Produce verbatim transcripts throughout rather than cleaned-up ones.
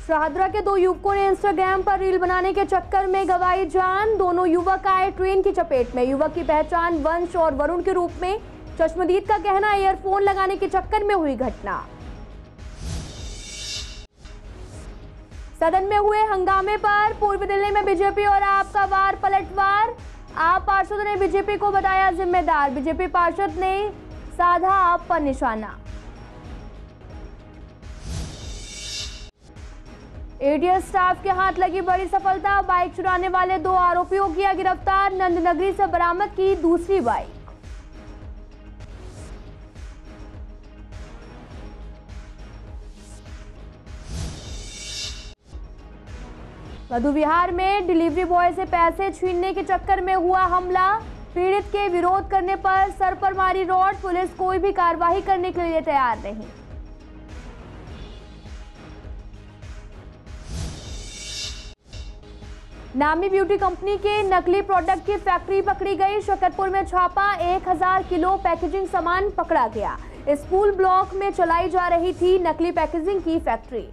शाहदरा के दो युवकों ने इंस्टाग्राम पर रील बनाने के चक्कर में गंवाई जान। दोनों युवक आए ट्रेन की चपेट में। युवक की पहचान वंश और वरुण के रूप में। चश्मदीद का कहना है ईयरफोन लगाने के चक्कर में हुई घटना। सदन में हुए हंगामे पर पूर्व दिल्ली में बीजेपी और आप का वार पलटवार। आप पार्षदों ने बीजेपी को बताया जिम्मेदार। बीजेपी पार्षद ने साधा आप पर निशाना। एटीएस स्टाफ के हाथ लगी बड़ी सफलता। बाइक चुराने वाले दो आरोपियों किया गिरफ्तार। नंदनगरी से बरामद की दूसरी बाइक। मधु विहार में डिलीवरी बॉय से पैसे छीनने के चक्कर में हुआ हमला। पीड़ित के विरोध करने पर सर पर मारी रॉड। पुलिस कोई भी कार्रवाई करने के लिए तैयार नहीं। नामी ब्यूटी कंपनी के नकली प्रोडक्ट की फैक्ट्री पकड़ी गई। शकरपुर में छापा। एक हजार किलो पैकेजिंग सामान पकड़ा गया। स्कूल ब्लॉक में चलाई जा रही थी नकली पैकेजिंग की फैक्ट्री।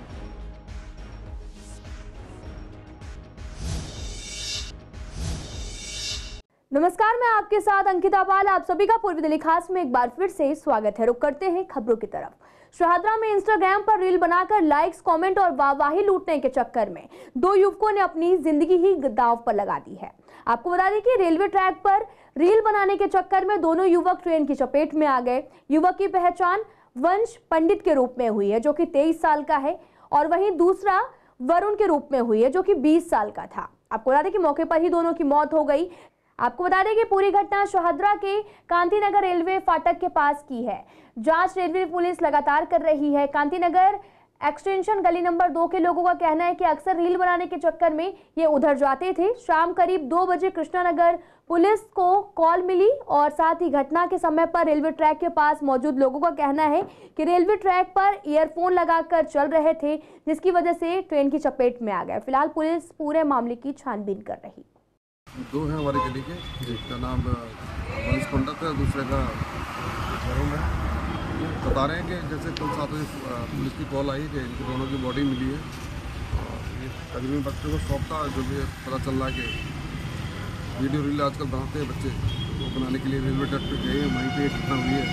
नमस्कार, मैं आपके साथ अंकिता पाल। आप सभी का पूर्वी दिल्ली खास में एक बार फिर से स्वागत है। रुक करते हैं खबरों की तरफ। शाहदरा में इंस्टाग्राम पर रील बनाकर लाइक्स, कमेंट और वाहवाही लूटने के चक्कर में दो युवकों ने अपनी जिंदगी ही दांव पर लगा दी है। आपको बता दें कि रेलवे ट्रैक पर रील बनाने के चक्कर में दोनों युवक ट्रेन की चपेट में आ गए। युवक की पहचान वंश पंडित के रूप में हुई है, जो कि तेईस साल का है, और वहीं दूसरा वरुण के रूप में हुई है, जो कि बीस साल का था। आपको बता दें कि मौके पर ही दोनों की मौत हो गई। आपको बता दें कि पूरी घटना शाहदरा के कांतीनगर रेलवे फाटक के पास की है। जांच रेलवे पुलिस लगातार कर रही है। कांतीनगर एक्सटेंशन गली नंबर दो के लोगों का कहना है कि अक्सर रील बनाने के चक्कर में ये उधर जाते थे। शाम करीब दो बजे कृष्णानगर पुलिस को कॉल मिली और साथ ही घटना के समय पर रेलवे ट्रैक के पास मौजूद लोगों का कहना है कि रेलवे ट्रैक पर ईयरफोन लगाकर चल रहे थे, जिसकी वजह से ट्रेन की चपेट में आ गए। फिलहाल पुलिस पूरे मामले की छानबीन कर रही। दो हैं हमारे गली के, एक का नाम वंश पंडित है, दूसरे का वरुण है। बता रहे हैं कि जैसे कल सात बजे पुलिस की कॉल आई कि इनकी दोनों की बॉडी मिली है। और ये तकरीबन बच्चों को शौक था, जो भी पता चल रहा है कि वीडियो रील आजकल बनाते हैं बच्चे, वो बनाने के लिए रेलवे ट्रैक पर गए हैं। वहीं पर एक घटना हुई है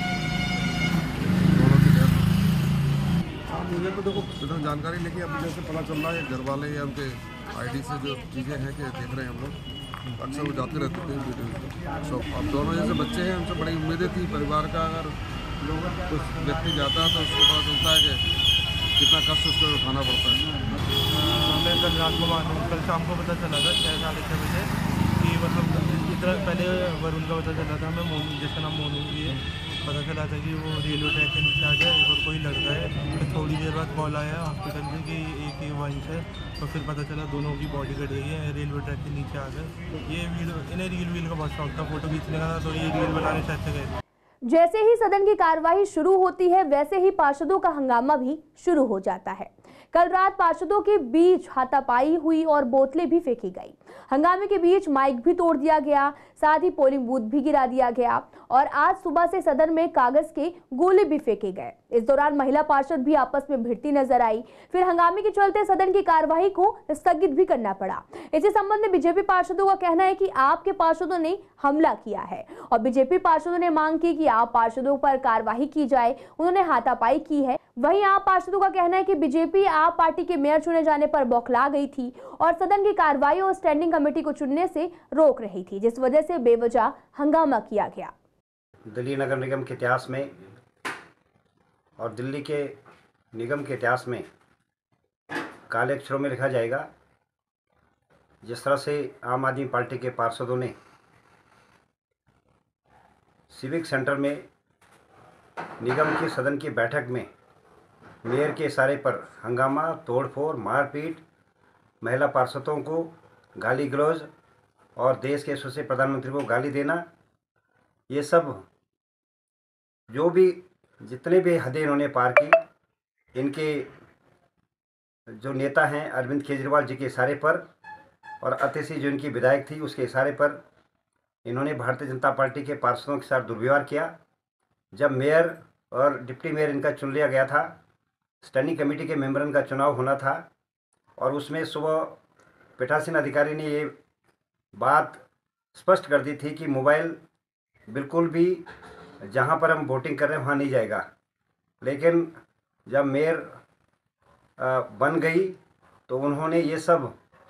दोनों की डेथ। हाँ, मुझे तो देखो इतना जानकारी लेके अभी जैसे पता चल रहा है घर वाले या उनके आई डी से जो चीज़ें हैं कि देख रहे हैं हम लोग, अक्सर वो जाते रहते थे वीडियो शॉप। अब दोनों जैसे बच्चे हैं, उनसे बड़ी उम्मीदें थी परिवार का। अगर कुछ व्यक्ति जाता है तो उसको पता चलता है कि कितना कष्ट उसको उठाना पड़ता है। मैं कल रात को मालूम कल शाम को पता चला था छः साढ़े छः बजे कि मतलब इतना पहले वरुण का पता चला था, हमें मोनू, जिसका नाम मोनू भी है, पता चला था कि वो रेलवे ट्रैक के नीचे आ गया और कोई लड़का है। तो थोड़ी देर बाद कॉल आया हॉस्पिटल में कि एक ही वंश है, तो फिर पता चला दोनों की बॉडी कट गई है, रेलवे ट्रैक के नीचे आ गए। ये वीडियो इन्हें रील वील का बहुत शौक था, फोटो खींचने का था, तो ये रील बनाने चाहते गए। जैसे ही सदन की कार्यवाही शुरू होती है, वैसे ही पार्षदों का हंगामा भी शुरू हो जाता है। कल रात पार्षदों के बीच हाथापाई हुई और बोतलें भी फेंकी गई। हंगामे के बीच माइक भी तोड़ दिया गया, साथ ही पोलिंग बूथ भी गिरा दिया गया और आज सुबह से सदन में कागज के गोले भी फेंके गए। इस दौरान महिला पार्षद भी आपस में भिड़ती नजर आई। फिर हंगामे के चलते सदन की कार्यवाही को स्थगित भी करना पड़ा। इसी संबंध में बीजेपी पार्षदों का कहना है कि आपके पार्षदों ने हमला किया है और बीजेपी पार्षदों ने मांग की कि आप पार्षदों पर कार्यवाही की जाए। उन्होंने हाथापाई की है। वहीं आप पार्षदों का कहना है कि बीजेपी आप पार्टी के मेयर चुने जाने पर बौखला गई थी और सदन की कार्रवाई और स्टैंडिंग कमेटी को चुनने से रोक रही थी, जिस वजह से बेवजह हंगामा किया गया। दिल्ली नगर निगम के इतिहास में और दिल्ली के निगम के इतिहास में काले अक्षरों में लिखा जाएगा, जिस तरह से आम आदमी पार्टी के पार्षदों ने सिविक सेंटर में निगम की सदन की बैठक में मेयर के इशारे पर हंगामा, तोड़फोड़, मारपीट, महिला पार्षदों को गाली गलौज और देश के यशस्वी प्रधानमंत्री को गाली देना, ये सब जो भी जितने भी हदें इन्होंने पार की, इनके जो नेता हैं अरविंद केजरीवाल जी के इशारे पर और अतिशी जो इनकी विधायक थी उसके इशारे पर इन्होंने भारतीय जनता पार्टी के पार्षदों के साथ दुर्व्यवहार किया। जब मेयर और डिप्टी मेयर इनका चुन लिया गया था, स्टैंडिंग कमेटी के मेंबरन का चुनाव होना था और उसमें सुबह पीठासीन अधिकारी ने ये बात स्पष्ट कर दी थी कि मोबाइल बिल्कुल भी जहाँ पर हम वोटिंग कर रहे हैं वहाँ नहीं जाएगा। लेकिन जब मेयर बन गई तो उन्होंने ये सब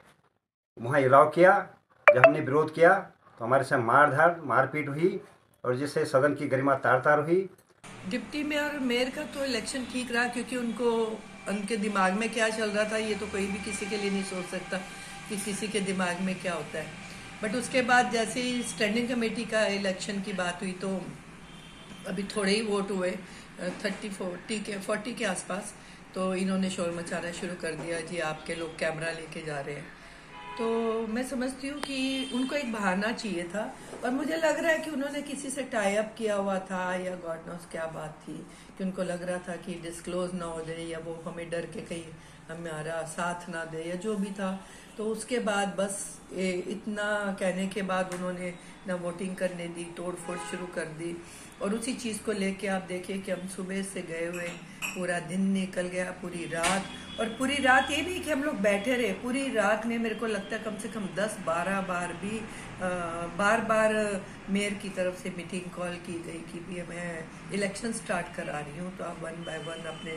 वहाँ अलाउ किया। जब हमने विरोध किया तो हमारे साथ मारधाड़ मारपीट हुई और जिससे सदन की गरिमा तार तार हुई। डिप्टी मेयर मेयर का तो इलेक्शन ठीक रहा, क्योंकि उनको उनके दिमाग में क्या चल रहा था ये तो कोई भी किसी के लिए नहीं सोच सकता कि किसी के दिमाग में क्या होता है। बट उसके बाद जैसे ही स्टैंडिंग कमेटी का इलेक्शन की बात हुई तो अभी थोड़े ही वोट हुए, थर्टी फोर्टी के फोर्टी के आसपास, तो इन्होंने शोर मचाना शुरू कर दिया, जी आपके लोग कैमरा लेके जा रहे हैं। तो मैं समझती हूँ कि उनको एक बहाना चाहिए था और मुझे लग रहा है कि उन्होंने किसी से टाई अप किया हुआ था या गॉड नोस क्या बात थी कि उनको लग रहा था कि डिस्क्लोज ना हो जाए या वो हमें डर के कहीं हमारा साथ ना दे या जो भी था। तो उसके बाद बस ए, इतना कहने के बाद उन्होंने ना वोटिंग करने दी, तोड़ फोड़ शुरू कर दी। और उसी चीज़ को लेके आप देखिए कि हम सुबह से गए हुए, पूरा दिन निकल गया, पूरी रात, और पूरी रात ये नहीं कि हम लोग बैठे रहे, पूरी रात में मेरे को लगता है कम से कम दस बारह बार भी आ, बार बार मेयर की तरफ से मीटिंग कॉल की गई कि भी मैं इलेक्शन स्टार्ट करा रही हूँ तो आप वन बाय वन अपने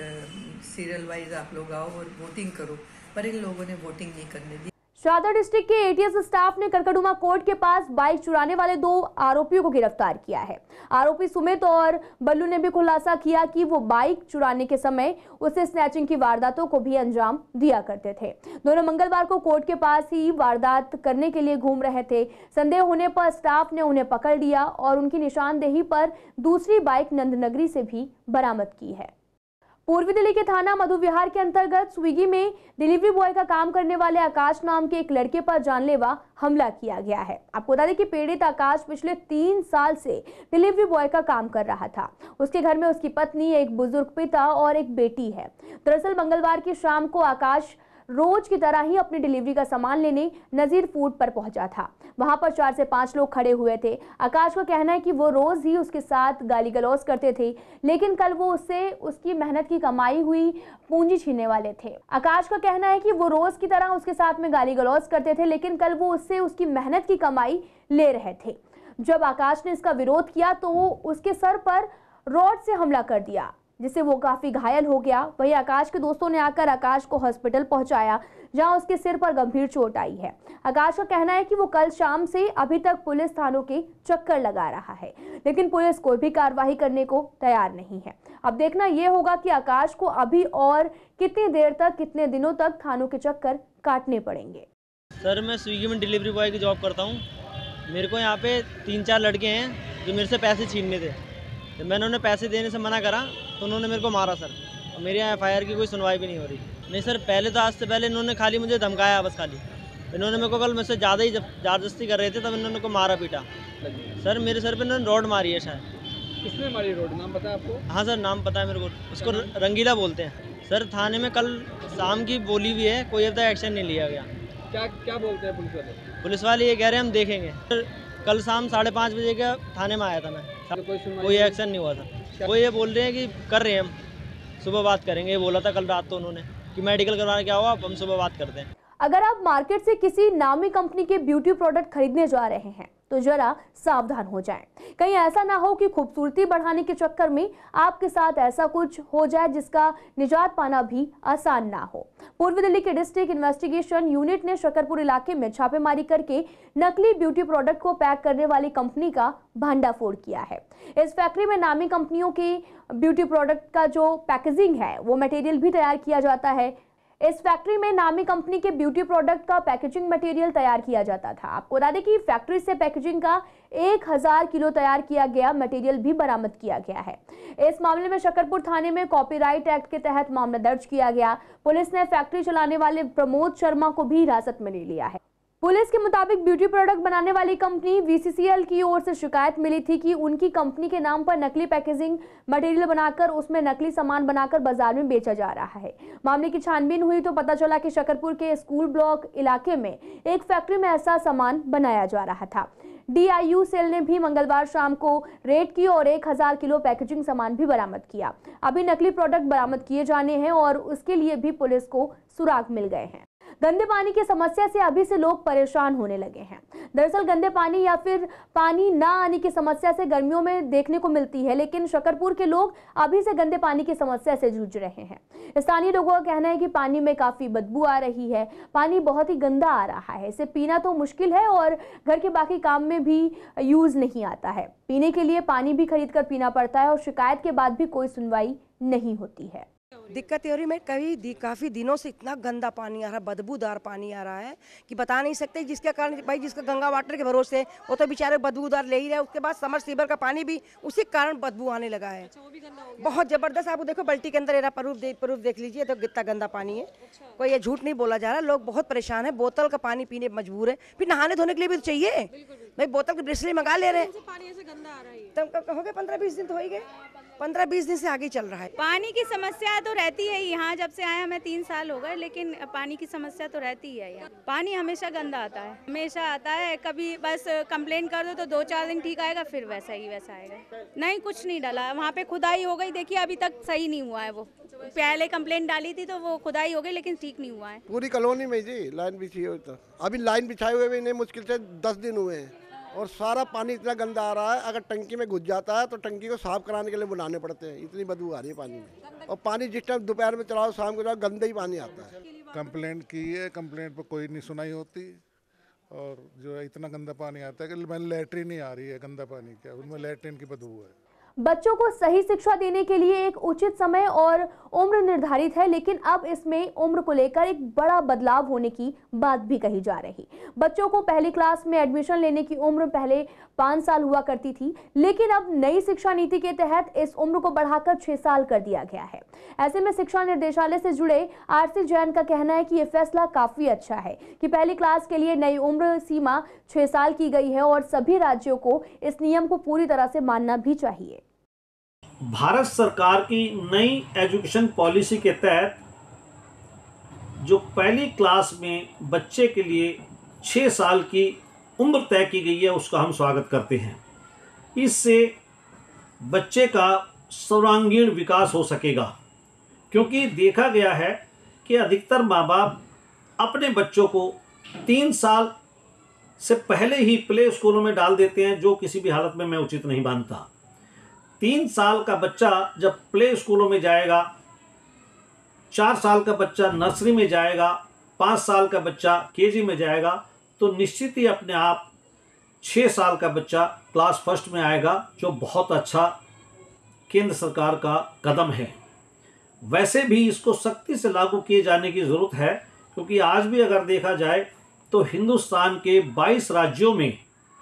सीरियल वाइज आप लोग आओ और वोटिंग करो, पर इन लोगों ने वोटिंग नहीं करने दी। शाहदरा डिस्ट्रिक्ट के एटीएस स्टाफ ने करकड़ुमा कोर्ट के पास बाइक चुराने वाले दो आरोपियों को गिरफ्तार किया है। आरोपी सुमित और बल्लू ने भी खुलासा किया कि वो बाइक चुराने के समय उसे स्नैचिंग की वारदातों को भी अंजाम दिया करते थे। दोनों मंगलवार को कोर्ट के पास ही वारदात करने के लिए घूम रहे थे। संदेह होने पर स्टाफ ने उन्हें पकड़ लिया और उनकी निशानदेही पर दूसरी बाइक नंदनगरी से भी बरामद की है। पूर्वी दिल्ली के थाना मधु विहार के अंतर्गत स्विगी में डिलीवरी बॉय का काम करने वाले आकाश नाम के एक लड़के पर जानलेवा हमला किया गया है। आपको बता दें कि पीड़ित आकाश पिछले तीन साल से डिलीवरी बॉय का काम कर रहा था। उसके घर में उसकी पत्नी, एक बुजुर्ग पिता और एक बेटी है। दरअसल मंगलवार की शाम को आकाश रोज की तरह ही अपनी डिलीवरी का सामान लेने नजीर फूड पर पहुंचा था। वहां पर चार से पांच लोग खड़े हुए थे। आकाश का कहना है कि वो रोज ही उसके साथ गाली गलौज करते थे, लेकिन कल वो उससे उसकी मेहनत की कमाई हुई पूंजी छीनने वाले थे। आकाश का कहना है कि वो रोज की तरह उसके साथ में गाली गलौज करते थे, लेकिन कल वो उससे उसकी मेहनत की कमाई ले रहे थे। जब आकाश ने इसका विरोध किया तो वो उसके सर पर रॉड से हमला कर दिया, जिससे वो काफी घायल हो गया। वहीं आकाश के दोस्तों ने आकर आकाश को हॉस्पिटल पहुंचाया, जहां उसके सिर पर गंभीर चोट आई है। आकाश का कहना है कि वो कल शाम से अभी तक पुलिस थानों के चक्कर लगा रहा है, लेकिन पुलिस कोई भी कार्रवाई करने को तैयार नहीं है। अब देखना यह होगा कि आकाश को अभी और कितनी देर तक, कितने दिनों तक थानों के चक्कर काटने पड़ेंगे। सर, मैं स्विगी में डिलीवरी बॉय की जॉब करता हूँ। मेरे को यहाँ पे तीन चार लड़के हैं जो मेरे से पैसे छीनने थे। तो मैंने उन्हें पैसे देने से मना करा तो उन्होंने मेरे को मारा सर, और मेरे यहाँ एफ आई आर की कोई सुनवाई भी नहीं हो रही। नहीं सर, पहले तो आज से पहले इन्होंने खाली मुझे धमकाया, बस खाली इन्होंने मेरे को कल मुझसे ज़्यादा ही ज़बरदस्ती कर रहे थे, तब इन्होंने को मारा पीटा। सर मेरे सर पे इन्होंने रॉड मारी है शायद। किसने मारी रॉड, नाम पता है आपको? हाँ सर, नाम पता है मेरे को, उसको रंगीला बोलते हैं। सर थाने में कल शाम की बोली भी है, कोई अब तक एक्शन नहीं लिया गया। क्या क्या बोलते हैं पुलिस वाले? पुलिस वाले ये कह रहे हैं हम देखेंगे। सर कल शाम साढ़े पाँच बजे का थाने में आया था मैं, तो कोई सुनवाई कोई एक्शन नहीं हुआ था। वो ये बोल रहे हैं कि कर रहे हैं हम, सुबह बात करेंगे। ये बोला था कल रात तो उन्होंने कि मेडिकल करवाने क्या हुआ, हम सुबह बात करते हैं। अगर आप मार्केट से किसी नामी कंपनी के ब्यूटी प्रोडक्ट खरीदने जा रहे हैं तो जरा सावधान हो जाएं। कहीं ऐसा ना हो कि खूबसूरती बढ़ाने के चक्कर में आपके साथ ऐसा कुछ हो जाए जिसका निजात पाना भी आसान ना हो। पूर्वी दिल्ली के डिस्ट्रिक्ट इन्वेस्टिगेशन यूनिट ने शकरपुर इलाके में छापेमारी करके नकली ब्यूटी प्रोडक्ट को पैक करने वाली कंपनी का भंडाफोड़ किया है। इस फैक्ट्री में नामी कंपनियों के ब्यूटी प्रोडक्ट का जो पैकेजिंग है वो मटेरियल भी तैयार किया जाता है। इस फैक्ट्री में नामी कंपनी के ब्यूटी प्रोडक्ट का पैकेजिंग मटेरियल तैयार किया जाता था। आपको बता दें कि फैक्ट्री से पैकेजिंग का एक हजार किलो तैयार किया गया मटेरियल भी बरामद किया गया है। इस मामले में शकरपुर थाने में कॉपीराइट एक्ट के तहत मामला दर्ज किया गया। पुलिस ने फैक्ट्री चलाने वाले प्रमोद शर्मा को भी हिरासत में ले लिया है। पुलिस के मुताबिक ब्यूटी प्रोडक्ट बनाने वाली company V C C L की ओर से शिकायत मिली थी कि उनकी कंपनी के नाम पर नकली पैकेजिंग मटेरियल बनाकर उसमें नकली सामान बनाकर बाजार में बेचा जा रहा है। मामले की छानबीन हुई तो पता चला कि शकरपुर के स्कूल ब्लॉक इलाके में एक फैक्ट्री में ऐसा सामान बनाया जा रहा था। डी आई यू सेल ने भी मंगलवार शाम को रेड की और एक हजार किलो पैकेजिंग सामान भी बरामद किया। अभी नकली प्रोडक्ट बरामद किए जाने हैं और उसके लिए भी पुलिस को सुराग मिल गए हैं। गंदे पानी की समस्या से अभी से लोग परेशान होने लगे हैं। दरअसल गंदे पानी या फिर पानी ना आने की समस्या से गर्मियों में देखने को मिलती है, लेकिन शकरपुर के लोग अभी से गंदे पानी की समस्या से जूझ रहे हैं। स्थानीय लोगों का कहना है कि पानी में काफी बदबू आ रही है, पानी बहुत ही गंदा आ रहा है, इसे पीना तो मुश्किल है और घर के बाकी काम में भी यूज नहीं आता है। पीने के लिए पानी भी खरीद कर पीना पड़ता है और शिकायत के बाद भी कोई सुनवाई नहीं होती है। दिक्कत ये हो रही है, कई दी, काफ़ी दिनों से इतना गंदा पानी आ रहा है, बदबूदार पानी आ रहा है कि बता नहीं सकते। जिसके कारण भाई जिसका गंगा वाटर के भरोसे वो तो बेचारे बदबूदार ले ही रहे, उसके बाद समर सीवर का पानी भी उसी कारण बदबू आने लगा है। अच्छा, वो भी गंदा हो गया। बहुत ज़बरदस्त। आप देखो बल्टी के अंदर एरा प्रूफ दे, प्रूफ देख लीजिए तो कितना गंदा पानी है। अच्छा। कोई ये झूठ नहीं बोला जा रहा, लोग बहुत परेशान है, बोतल का पानी पीने मजबूर है, फिर नहाने धोने के लिए भी तो चाहिए भाई, बोतल के ब्रिसलेरी मंगा ले रहे हैं। पानी ऐसे गंदा आ रहा है तब हो गए पंद्रह बीस दिन तो हो ही गए, पंद्रह बीस दिन से आगे चल रहा है। पानी की समस्या तो रहती है यहाँ, जब से आए हमें तीन साल हो गए, लेकिन पानी की समस्या तो रहती है यहाँ। पानी हमेशा गंदा आता है, हमेशा आता है। कभी बस कंप्लेन कर दो तो दो चार दिन ठीक आएगा, फिर वैसा ही वैसा आएगा। नहीं, कुछ नहीं डाला, वहाँ पे खुदाई हो गई, देखिए अभी तक सही नहीं हुआ है। वो पहले कंप्लेन डाली थी तो वो खुदाई हो गई, लेकिन ठीक नहीं हुआ है। पूरी कॉलोनी में जी लाइन बिछी हुई, तो अभी लाइन बिछाए हुए भी नहीं, मुश्किल से दस दिन हुए हैं और सारा पानी इतना गंदा आ रहा है, अगर टंकी में घुस जाता है तो टंकी को साफ कराने के लिए बुलाने पड़ते हैं, इतनी बदबू आ रही है पानी में। और पानी जिस टाइम दोपहर में चलाओ, शाम को चलाओ, गंदा ही पानी आता है। कंप्लेंट की है, कंप्लेंट पर कोई नहीं सुनाई होती और जो है इतना गंदा पानी आता है कि मैंने लैट्रिन ही आ रही है गंदा पानी, क्या उनमें लैट्रिन की बदबू है। बच्चों को सही शिक्षा देने के लिए एक उचित समय और उम्र निर्धारित है, लेकिन अब इसमें उम्र को लेकर एक बड़ा बदलाव होने की बात भी कही जा रही। बच्चों को पहली क्लास में एडमिशन लेने की उम्र पहले पाँच साल हुआ करती थी, लेकिन अब नई शिक्षा नीति के तहत इस उम्र को बढ़ाकर छह साल कर दिया गया है। ऐसे में शिक्षा निर्देशालय से जुड़े आरसी जैन का कहना है कि यह फैसला काफी अच्छा है कि पहली क्लास के लिए नई उम्र सीमा छह साल की गई है और सभी राज्यों को इस नियम को पूरी तरह से मानना भी चाहिए। भारत सरकार की नई एजुकेशन पॉलिसी के तहत जो पहली क्लास में बच्चे के लिए छः साल की उम्र तय की गई है, उसका हम स्वागत करते हैं। इससे बच्चे का सर्वांगीण विकास हो सकेगा, क्योंकि देखा गया है कि अधिकतर माँ बाप अपने बच्चों को तीन साल से पहले ही प्ले स्कूलों में डाल देते हैं, जो किसी भी हालत में मैं उचित नहीं मानता। तीन साल का बच्चा जब प्ले स्कूलों में जाएगा, चार साल का बच्चा नर्सरी में जाएगा, पाँच साल का बच्चा केजी में जाएगा, तो निश्चित ही अपने आप छः साल का बच्चा क्लास फर्स्ट में आएगा, जो बहुत अच्छा केंद्र सरकार का कदम है। वैसे भी इसको सख्ती से लागू किए जाने की ज़रूरत है, क्योंकि आज भी अगर देखा जाए तो हिंदुस्तान के बाईस राज्यों में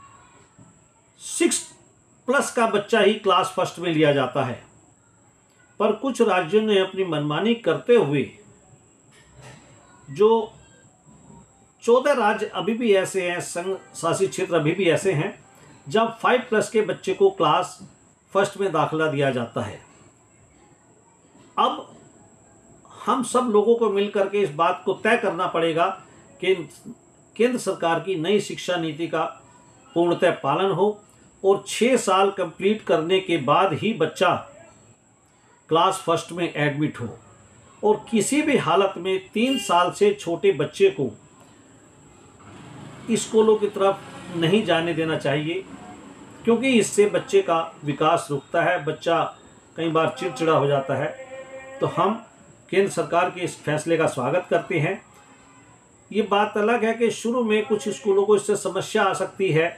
सिक्स प्लस का बच्चा ही क्लास फर्स्ट में लिया जाता है, पर कुछ राज्यों ने अपनी मनमानी करते हुए, जो चौदह राज्य अभी भी ऐसे हैं, संघ शासित क्षेत्र अभी भी ऐसे हैं, जब फाइव प्लस के बच्चे को क्लास फर्स्ट में दाखिला दिया जाता है। अब हम सब लोगों को मिलकर के इस बात को तय करना पड़ेगा कि केंद्र सरकार की नई शिक्षा नीति का पूर्णतः पालन हो और छः साल कंप्लीट करने के बाद ही बच्चा क्लास फर्स्ट में एडमिट हो, और किसी भी हालत में तीन साल से छोटे बच्चे को स्कूलों की तरफ नहीं जाने देना चाहिए, क्योंकि इससे बच्चे का विकास रुकता है, बच्चा कई बार चिड़चिड़ा हो जाता है। तो हम केंद्र सरकार के इस फैसले का स्वागत करते हैं। ये बात अलग है कि शुरू में कुछ स्कूलों को इससे समस्या आ सकती है।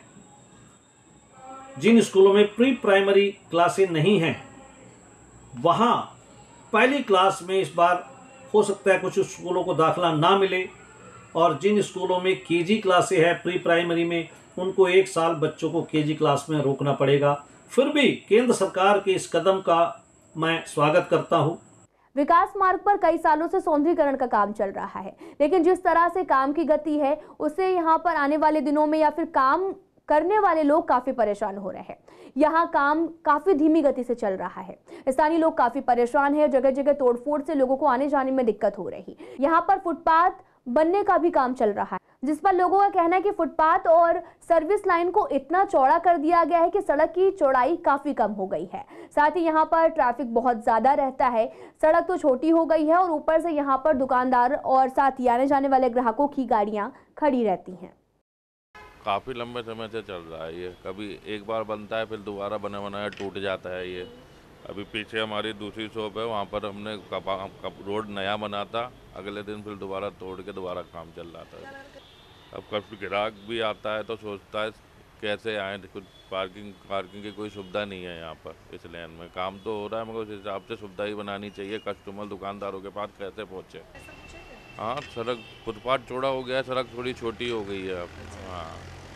जिन स्कूलों में प्री प्राइमरी क्लासें नहीं हैं, वहाँ पहली क्लास में इस बार हो सकता है कुछ स्कूलों को दाखिला ना मिले, और जिन स्कूलों में केजी क्लासें हैं प्री प्राइमरी में, उनको एक साल बच्चों को केजी क्लास में रोकना पड़ेगा। फिर भी केंद्र सरकार के इस कदम का मैं स्वागत करता हूँ। विकास मार्ग पर कई सालों से सौंदर्यीकरण का काम चल रहा है, लेकिन जिस तरह से काम की गति है, उससे यहाँ पर आने वाले दिनों में या फिर काम करने वाले लोग काफी परेशान हो रहे हैं। यहाँ काम काफी धीमी गति से चल रहा है, स्थानीय लोग काफी परेशान हैं, जगह जगह तोड़फोड़ से लोगों को आने जाने में दिक्कत हो रही। यहाँ पर फुटपाथ बनने का भी काम चल रहा है। जिस पर लोगों का कहना है कि फुटपाथ और सर्विस लाइन को इतना चौड़ा कर दिया गया है कि सड़क की चौड़ाई काफी कम हो गई है। साथ ही यहाँ पर ट्रैफिक बहुत ज्यादा रहता है, सड़क तो छोटी हो गई है और ऊपर से यहाँ पर दुकानदार और साथ ही आने जाने वाले ग्राहकों की गाड़ियाँ खड़ी रहती हैं। काफ़ी लंबे समय से चल रहा है ये, कभी एक बार बनता है फिर दोबारा बना बनाया टूट जाता है ये। अभी पीछे हमारी दूसरी शॉप है, वहाँ पर हमने कपा कप, रोड नया बना था, अगले दिन फिर दोबारा तोड़ के दोबारा काम चल रहा था। अब कभी ग्राहक भी आता है तो सोचता है कैसे आए, कुछ पार्किंग पार्किंग की कोई सुविधा नहीं है यहाँ पर इस लेन में। काम तो हो रहा है मगर उस हिसाब से सुविधा ही बनानी चाहिए, कस्टमर दुकानदारों के पास कैसे पहुँचे। हाँ, सड़क फुटपाथ चौड़ा हो गया है, सड़क थोड़ी छोटी हो गई है अब। हाँ,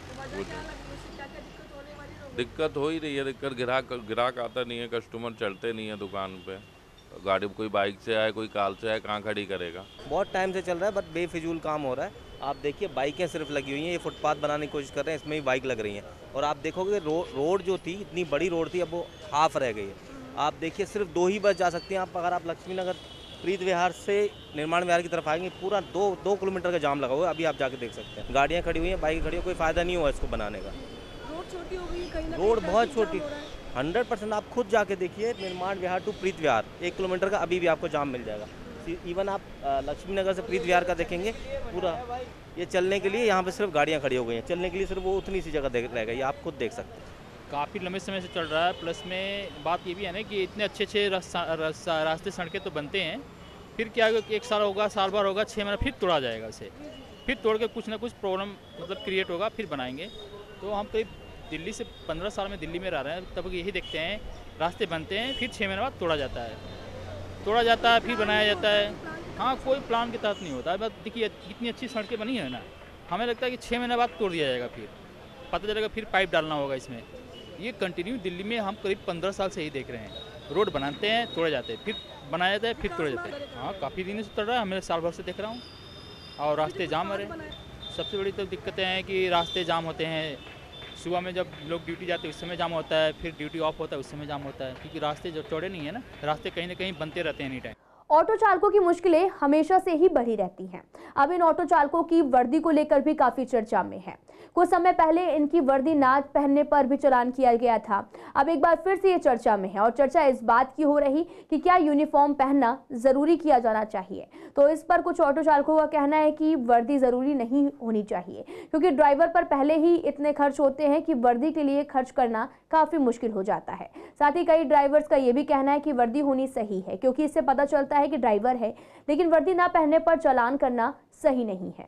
दिक्कत हो ही रही है, दिक्कत ग्राहक ग्राहक आता नहीं है, कस्टमर चलते नहीं है दुकान पे। गाड़ी कोई बाइक से आए कोई कार से आए, कहाँ खड़ी करेगा। बहुत टाइम से चल रहा है, बट बेफिजूल काम हो रहा है। आप देखिए बाइकें सिर्फ लगी हुई हैं, ये फुटपाथ बनाने की कोशिश कर रहे हैं, इसमें भी बाइक लग रही हैं। और आप देखोगे रो, रोड जो थी इतनी बड़ी रोड थी, अब वो हाफ रह गई है। आप देखिए सिर्फ दो ही बस जा सकती हैं आप, अगर आप लक्ष्मी नगर प्रीत विहार से निर्माण विहार की तरफ आएंगे, पूरा दो दो किलोमीटर का जाम लगा हुआ है। अभी आप जाके देख सकते हैं, गाड़ियाँ खड़ी हुई हैं, बाइक खड़ी हुई, कोई फायदा नहीं हुआ इसको बनाने का। रोड छोटी हो गई, कहीं ना रोड बहुत छोटी, हंड्रेड परसेंट आप खुद जाके देखिए, निर्माण विहार टू प्रीत विहार एक किलोमीटर का अभी भी आपको जाम मिल जाएगा। इवन आप लक्ष्मी नगर से प्रीत विहार का देखेंगे, पूरा ये चलने के लिए यहाँ पे सिर्फ गाड़ियाँ खड़ी हो गई हैं, चलने के लिए सिर्फ वो उतनी सी जगह रह गई, आप खुद देख सकते हैं। काफ़ी लंबे समय से चल रहा है। प्लस में बात ये भी है ना कि इतने अच्छे अच्छे रास्ते सड़कें तो बनते हैं, फिर क्या एक साल होगा, साल भर होगा, छः महीना फिर तोड़ा जाएगा उसे, फिर तोड़ के कुछ ना कुछ प्रॉब्लम मतलब क्रिएट होगा, फिर बनाएंगे। तो हम करीब दिल्ली से पंद्रह साल में दिल्ली में रह रहे हैं, तब यही देखते हैं रास्ते बनते हैं, फिर छः महीने बाद तोड़ा जाता है, तोड़ा जाता है फिर बनाया जाता है। हाँ, कोई प्लान के तहत नहीं होता है। बस देखिए इतनी अच्छी सड़कें बनी है ना, हमें लगता है कि छः महीने बाद तोड़ दिया जाएगा, फिर पता चलेगा फिर पाइप डालना होगा इसमें। ये कंटिन्यू दिल्ली में हम करीब पंद्रह साल से ही देख रहे हैं, रोड बनाते हैं तोड़े जाते हैं, फिर बनाया जाता है फिर तोड़े जाते हैं। हाँ, काफ़ी दिनों से चल रहा है, मैं साल भर से देख रहा हूँ। और रास्ते जाम हो रहे हैं। सबसे बड़ी तो दिक्कतें हैं कि रास्ते जाम होते हैं, सुबह में जब लोग ड्यूटी जाते हैं उस समय जाम होता है, फिर ड्यूटी ऑफ होता है उस समय जाम होता है, क्योंकि रास्ते जो चौड़े नहीं है ना, रास्ते कहीं ना कहीं बनते रहते हैं एनी टाइम। ऑटो चालकों की मुश्किलें हमेशा से ही बढ़ी रहती हैं। अब इन ऑटो चालकों की वर्दी को लेकर भी काफी चर्चा में है। कुछ समय पहले इनकी वर्दी ना पहनने पर भी चालान किया गया था। अब एक बार फिर से ये चर्चा में है और चर्चा इस बात की हो रही कि क्या यूनिफॉर्म पहनना जरूरी किया जाना चाहिए। तो इस पर कुछ ऑटो चालकों का कहना है कि वर्दी जरूरी नहीं होनी चाहिए, क्योंकि ड्राइवर पर पहले ही इतने खर्च होते हैं कि वर्दी के लिए खर्च करना काफी मुश्किल हो जाता है। साथ ही कई ड्राइवर्स का ये भी कहना है कि वर्दी होनी सही है, क्योंकि इससे पता चलता है कि ड्राइवर है, लेकिन वर्दी ना पहनने पर चालान करना सही नहीं है।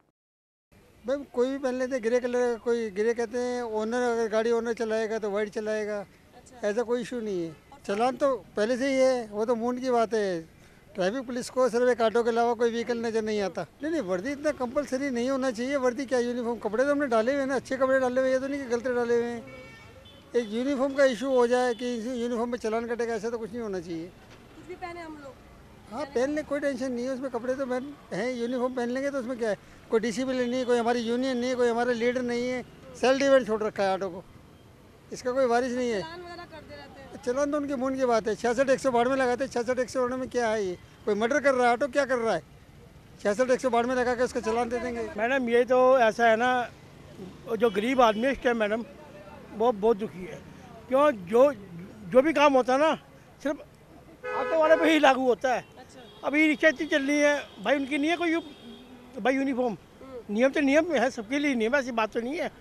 भाई कोई भी पहन लेते हैं, ग्रे कलर का, कोई ग्रे कहते हैं, ओनर अगर गाड़ी ओनर चलाएगा तो वाइट चलाएगा। अच्छा। ऐसा कोई इशू नहीं है, चालान तो पहले से ही है, वो तो मूड की बात है। ट्रैफिक पुलिस को सिर्फ एक ऑटो के अलावा कोई व्हीकल नजर नहीं आता। नहीं नहीं, वर्दी इतना कंपलसरी नहीं होना चाहिए। वर्दी क्या, यूनिफॉर्म कपड़े तो हमने डाले हुए हैं ना, अच्छे कपड़े डाले हुए हैं, तो नहीं कि गलत डाले हुए हैं। एक यूनिफॉर्म का इशू हो जाए कि यूनिफॉर्म में चालान कटेगा, ऐसा तो कुछ नहीं होना चाहिए। कुछ भी पहने हम लोग, हाँ पहन ले, कोई टेंशन नहीं है उसमें। कपड़े तो पहन हैं, यूनिफॉर्म पहन लेंगे तो उसमें क्या है, कोई डिसिप्लिन नहीं है, कोई हमारी यूनियन नहीं है, कोई हमारा लीडर नहीं है। सेल्फ डिफेंस छोड़ रखा है ऑटो को, इसका कोई वारिस नहीं है। चलान तो उनके मूड की बात है। छियासठ एक सौ बाढ़ में लगाते हैं, छियासठ एक सौ बाढ़ में क्या है, ये कोई मर्डर कर रहा है, ऑटो क्या कर रहा है? छियासठ एक सौ बाढ़ में लगा के उसका चलान दे देंगे। मैडम ये तो ऐसा है ना, जो गरीब आदमी है इस टाइम मैडम वो बहुत दुखी है। क्यों, जो जो भी काम होता है ना सिर्फ ऑटो वाले पे ही लागू होता है। अभी रिक्शा इतनी चल रही है, भाई उनकी नहीं है कोई यू, भाई यूनिफॉर्म, नियम तो नियम है, सबके लिए नियम है, ऐसी बात तो नहीं है।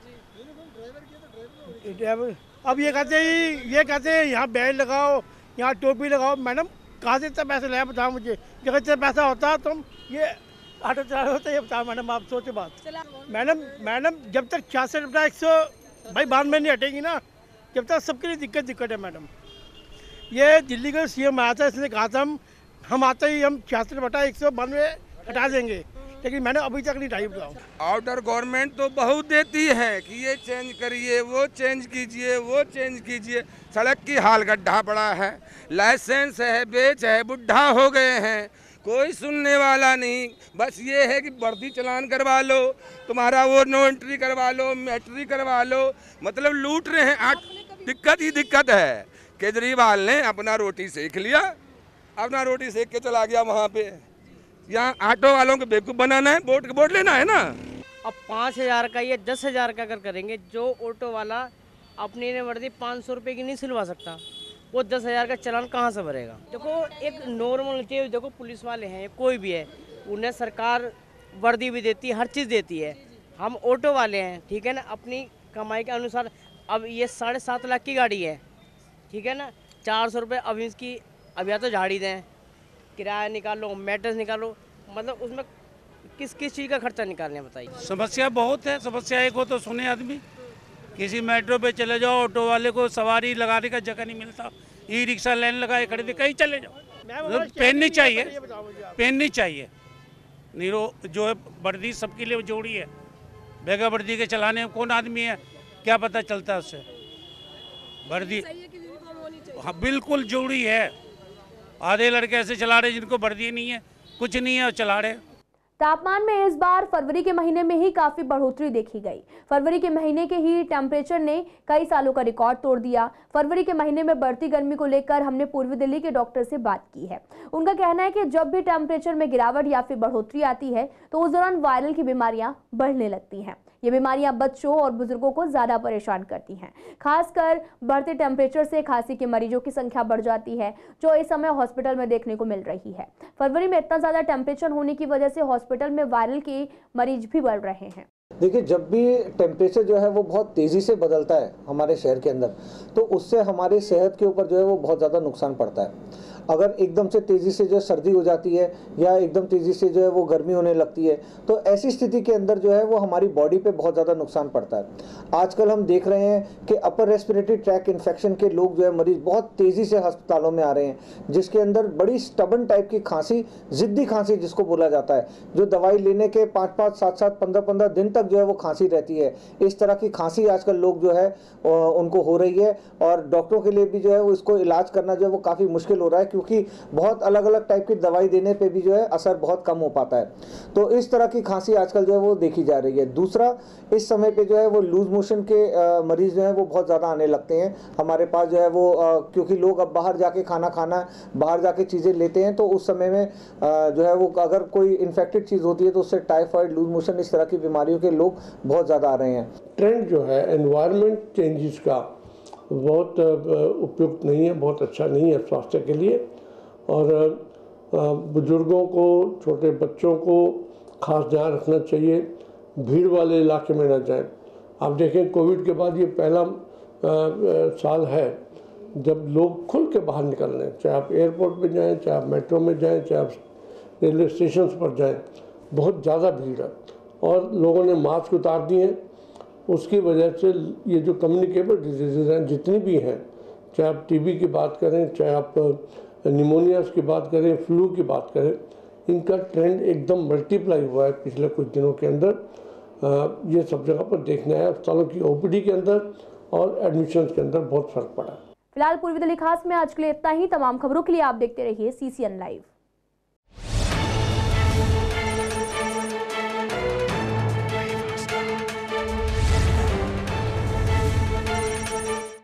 अब ये कहते हैं ये कहते हैं यहाँ बैज लगाओ, यहाँ टोपी लगाओ। मैडम कहाँ से इतना पैसा लाया बताओ मुझे, जब इतना पैसा होता तो हम ये ऑटो चला होता, ये बताओ मैडम, आप सोचे बात। मैडम मैडम जब तक छियासठ रुपया एक सौ भाई बांध में नहीं हटेगी ना, जब तक सबके लिए दिक्कत दिक्कत है मैडम। ये दिल्ली का सीएम आया था, इसने कहा था हम हम आते ही हम छियासठ बटा एक सौ बानवे हटा देंगे, लेकिन मैंने अभी तक नहीं ढाई बताओ। ऑर्डर गवर्नमेंट तो बहुत देती है कि ये चेंज करिए, वो चेंज कीजिए, वो चेंज कीजिए। सड़क की हाल गड्ढा पड़ा है, लाइसेंस है, बेच है, बुढ़ा हो गए हैं, कोई सुनने वाला नहीं। बस ये है कि वर्दी चलान करवा लो, तुम्हारा वो नो एंट्री करवा लो, मैट्री करवा लो, मतलब लूट रहे हैं। दिक्कत ही दिक्कत है। केजरीवाल ने अपना रोटी सेक लिया, अपना रोटी सेक के चला गया वहाँ पे। यहाँ ऑटो वालों को बेवकूफ़ बनाना है, वोट वोट लेना है ना। अब पाँच हज़ार का या दस हज़ार का अगर करेंगे, जो ऑटो वाला अपनी ने वर्दी पाँच सौ रुपये की नहीं सिलवा सकता, वो दस हज़ार का चालान कहाँ से भरेगा। देखो एक नॉर्मल चीज़, देखो पुलिस वाले हैं कोई भी है, उन्हें सरकार वर्दी भी देती है, हर चीज़ देती है। हम ऑटो वाले हैं, ठीक है ना, अपनी कमाई के अनुसार। अब ये साढ़े सात लाख की गाड़ी है, ठीक है ना, चार सौ रुपये अब इसकी, अब या तो झाड़ी दें, किराया निकालो, मेंटेनेंस निकालो, मतलब उसमें किस किस चीज़ का खर्चा निकालने बताइए। समस्या बहुत है, समस्या एक हो तो सुने आदमी। किसी मेट्रो पे चले जाओ, ऑटो वाले को सवारी लगाने का जगह नहीं मिलता, ई रिक्शा लाइन लगाए खड़े थे, कहीं चले जाओ। पहननी चाहिए, पहननी चाहिए, नीरो जो है वर्दी सबके लिए जोड़ी है। बेगा वर्दी के चलाने में कौन आदमी है, क्या पता चलता है उससे। वर्दी हाँ बिल्कुल जोड़ी है। आधे लड़के ऐसे चला रहे जिनको वर्दी नहीं है, कुछ नहीं है, और चला रहे। तापमान में इस बार फरवरी के महीने में ही काफी बढ़ोतरी देखी गई। फरवरी के महीने के ही टेम्परेचर ने कई सालों का रिकॉर्ड तोड़ दिया। फरवरी के महीने में बढ़ती गर्मी को लेकर हमने पूर्वी दिल्ली के डॉक्टर से बात की है। उनका कहना है कि जब भी टेम्परेचर में गिरावट या फिर बढ़ोतरी आती है तो उस दौरान वायरल की बीमारियां बढ़ने लगती हैं। ये बीमारियां बच्चों और बुजुर्गों को ज्यादा परेशान करती हैं। खासकर बढ़ते टेम्परेचर से खांसी के मरीजों की संख्या बढ़ जाती है, जो इस समय हॉस्पिटल में देखने को मिल रही है। फरवरी में इतना ज्यादा टेम्परेचर होने की वजह से हॉस्पिटल में वायरल के मरीज भी बढ़ रहे हैं। देखिए, जब भी टेम्परेचर जो है वो बहुत तेज़ी से बदलता है हमारे शहर के अंदर, तो उससे हमारी सेहत के ऊपर जो है वो बहुत ज़्यादा नुकसान पड़ता है। अगर एकदम से तेज़ी से जो सर्दी हो जाती है या एकदम तेज़ी से जो है वो गर्मी होने लगती है, तो ऐसी स्थिति के अंदर जो है वो हमारी बॉडी पे बहुत ज़्यादा नुकसान पड़ता है। आजकल हम देख रहे हैं कि अपर रेस्पिरेटरी ट्रैक इन्फेक्शन के लोग जो है मरीज बहुत तेज़ी से अस्पतालों में आ रहे हैं, जिसके अंदर बड़ी स्टबन टाइप की खांसी, ज़िद्दी खांसी जिसको बोला जाता है, जो दवाई लेने के पाँच पाँच सात सात पंद्रह पंद्रह दिन तक जो है वो खांसी रहती है। इस तरह की खांसी आजकल लोग जो है उनको हो रही है, और डॉक्टरों के लिए भी जो है वो इसको इलाज करना जो है वो काफ़ी मुश्किल हो रहा है, क्योंकि बहुत अलग अलग टाइप की दवाई देने पे भी जो है असर बहुत कम हो पाता है। तो इस तरह की खांसी आजकल जो है वो देखी जा रही है। दूसरा, इस समय पे जो है वो लूज मोशन के आ, मरीज जो है वो बहुत ज़्यादा आने लगते हैं हमारे पास जो है वो, आ, क्योंकि लोग अब बाहर जाके खाना खाना बाहर जाके चीज़ें लेते हैं, तो उस समय में आ, जो है वो अगर कोई इन्फेक्टेड चीज़ होती है तो उससे टाइफाइड, लूज मोशन, इस तरह की बीमारियों के लोग बहुत ज़्यादा आ रहे हैं। ट्रेंड जो है एनवायरनमेंट चेंजेस का बहुत उपयुक्त नहीं है, बहुत अच्छा नहीं है स्वास्थ्य के लिए। और बुजुर्गों को, छोटे बच्चों को खास ध्यान रखना चाहिए, भीड़ वाले इलाके में ना जाएं। आप देखें, कोविड के बाद ये पहला साल है जब लोग खुल के बाहर निकल रहे हैं, चाहे आप एयरपोर्ट पे जाएं, चाहे आप मेट्रो में जाएं, चाहे आप रेलवे स्टेशन पर जाएं, बहुत ज़्यादा भीड़ है। और लोगों ने मास्क उतार दिए हैं, उसकी वजह से ये जो कम्युनिकेबल डिजीज़ हैं जितनी भी हैं, चाहे आप टीबी की बात करें, चाहे आप निमोनियाज की बात करें, फ्लू की बात करें, इनका ट्रेंड एकदम मल्टीप्लाई हुआ है पिछले कुछ दिनों के अंदर। ये सब जगह पर देखने आया, अस्पतालों की ओपीडी के अंदर और एडमिशन के अंदर बहुत फर्क पड़ा। फिलहाल पूर्वी दिल्ली खास में आज के लिए इतना ही। तमाम खबरों के लिए आप देखते रहिए सीसीएन लाइव।